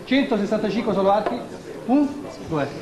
165 solo archi, 1, 2.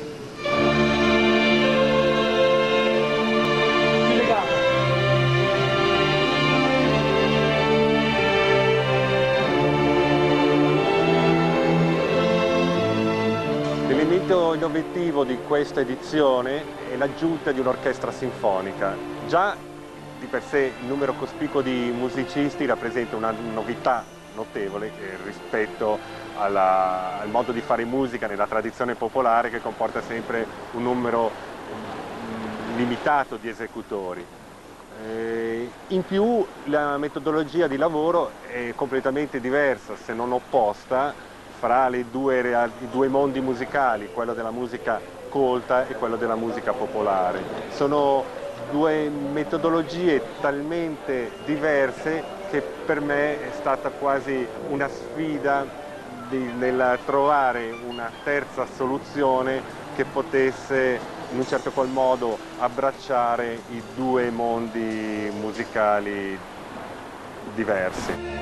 L'elemento innovativo di questa edizione è l'aggiunta di un'orchestra sinfonica. Già di per sé il numero cospicuo di musicisti rappresenta una novità notevole rispetto al modo di fare musica nella tradizione popolare, che comporta sempre un numero limitato di esecutori. In più la metodologia di lavoro è completamente diversa, se non opposta, fra i due mondi musicali, quello della musica colta e quello della musica popolare. Sono due metodologie talmente diverse che per me è stata quasi una sfida nel trovare una terza soluzione che potesse in un certo qual modo abbracciare i due mondi musicali diversi.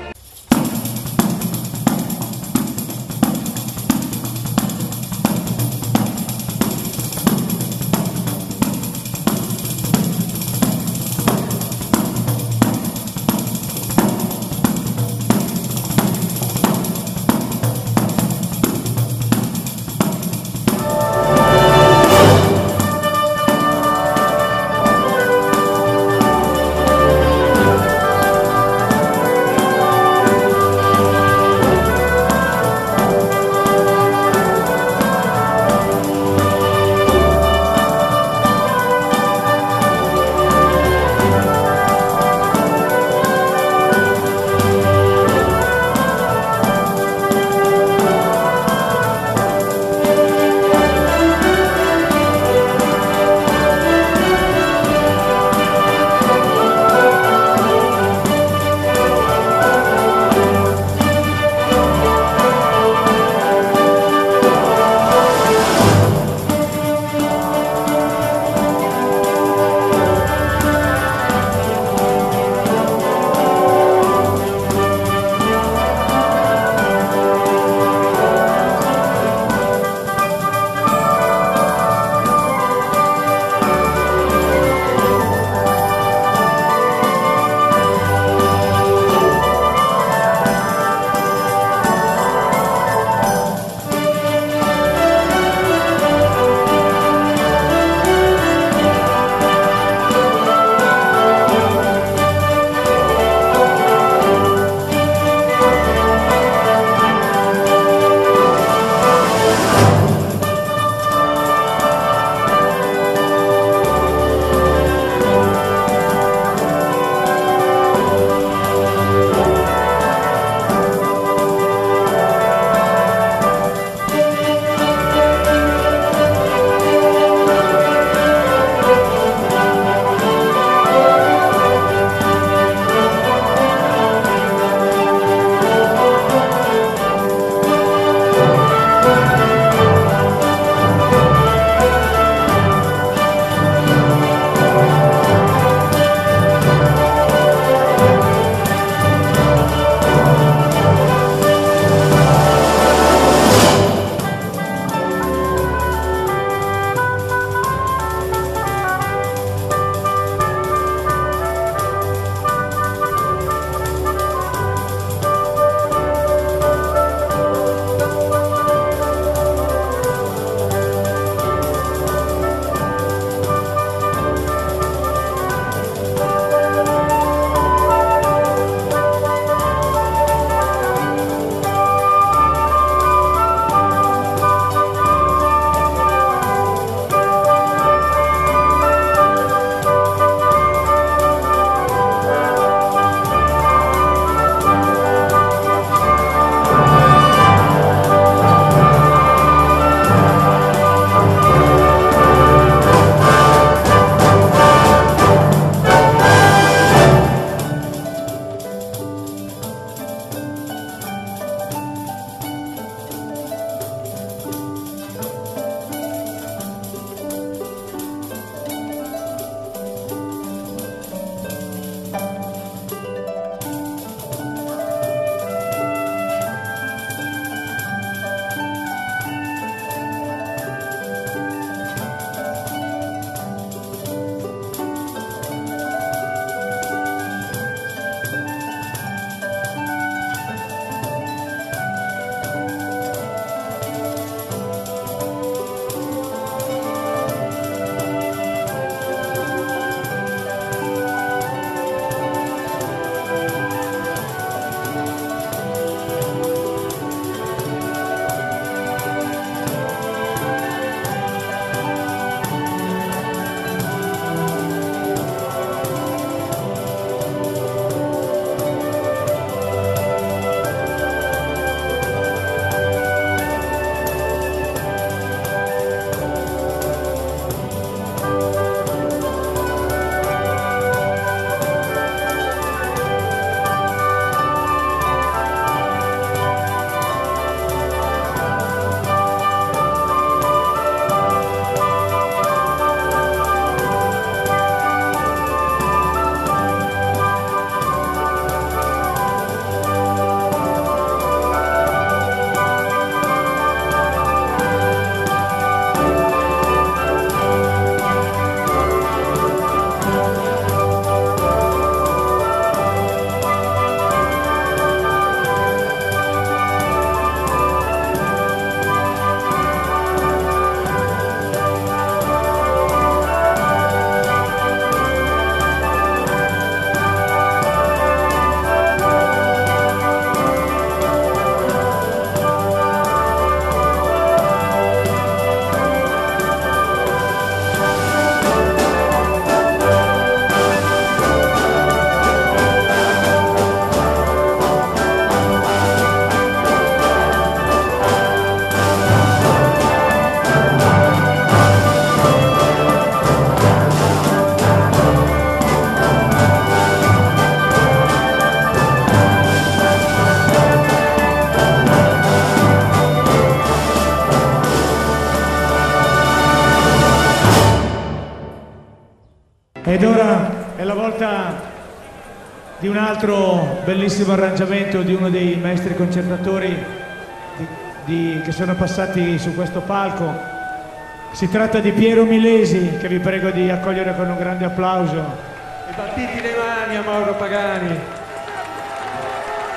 volta di un altro bellissimo arrangiamento di uno dei maestri concertatori che sono passati su questo palco. Si tratta di Piero Milesi, che vi prego di accogliere con un grande applauso. E battiti le mani a Mauro Pagani.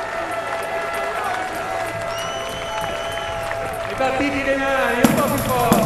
E battiti le mani un po' più forte.